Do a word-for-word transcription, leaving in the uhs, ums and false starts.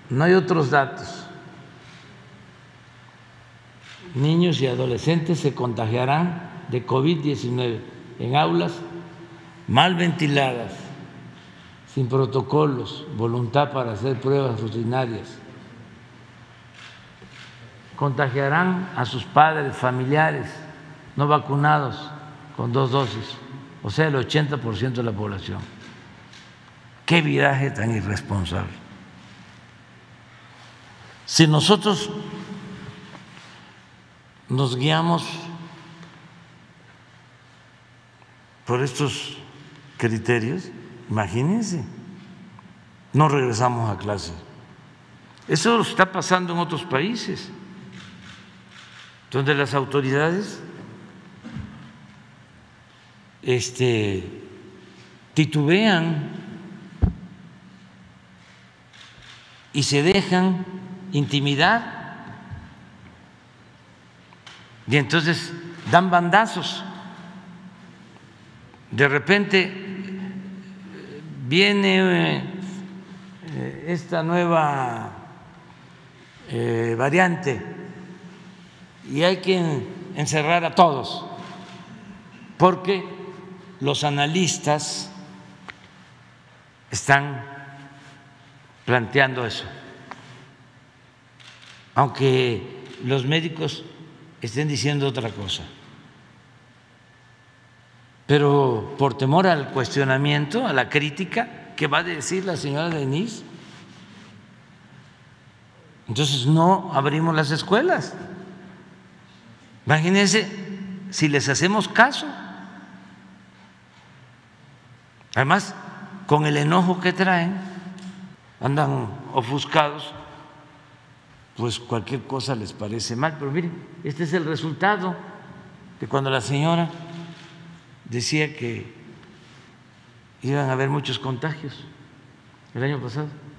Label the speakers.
Speaker 1: no hay otros datos. Niños y adolescentes se contagiarán de COVID diecinueve en aulas mal ventiladas, sin protocolos, voluntad para hacer pruebas rutinarias. Contagiarán a sus padres, familiares no vacunados con dos dosis, o sea, el ochenta por ciento de la población. Qué viraje tan irresponsable. Si nosotros nos guiamos por estos criterios, imagínense, no regresamos a clase. Eso está pasando en otros países, donde las autoridades este, titubean y se dejan intimidar, y entonces dan bandazos. De repente viene esta nueva eh, variante y hay que encerrar a todos, porque los analistas están planteando eso, aunque los médicos estén diciendo otra cosa. Pero por temor al cuestionamiento, a la crítica, ¿qué va a decir la señora Denise? Entonces no abrimos las escuelas. Imagínense si les hacemos caso. Además, con el enojo que traen, andan ofuscados, pues cualquier cosa les parece mal. Pero miren, este es el resultado de cuando la señora decía que iban a haber muchos contagios el año pasado.